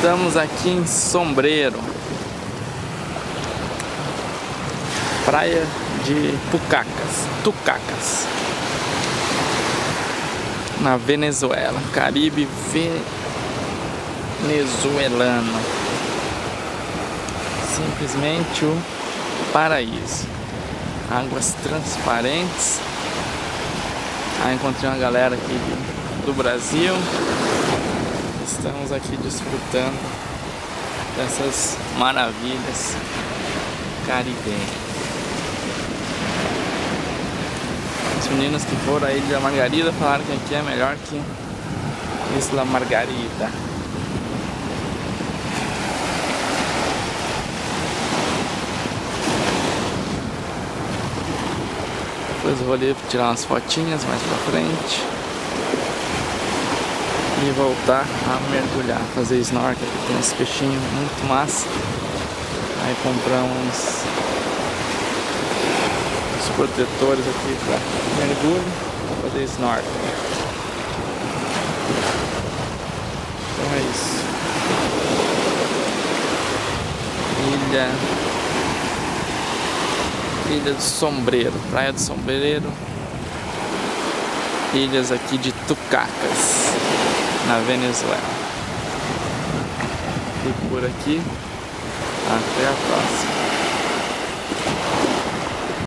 Estamos aqui em Sombreiro, praia de Tucacas, na Venezuela, Caribe venezuelano. Simplesmente o paraíso. Águas transparentes. Aí encontrei uma galera aqui do Brasil. Estamos aqui desfrutando dessas maravilhas caribenhas. Os meninos que foram à Ilha Margarida falaram que aqui é melhor que Isla Margarida. Depois eu vou ali tirar umas fotinhas mais pra frente e voltar a mergulhar, fazer snorkel, que tem esse peixinho muito massa. Aí compramos os protetores aqui para mergulho, para fazer snorkel. Então é isso. Ilha do Sombreiro, Praia do Sombreiro, ilhas aqui de Tucacas, na Venezuela. E por aqui, até a próxima.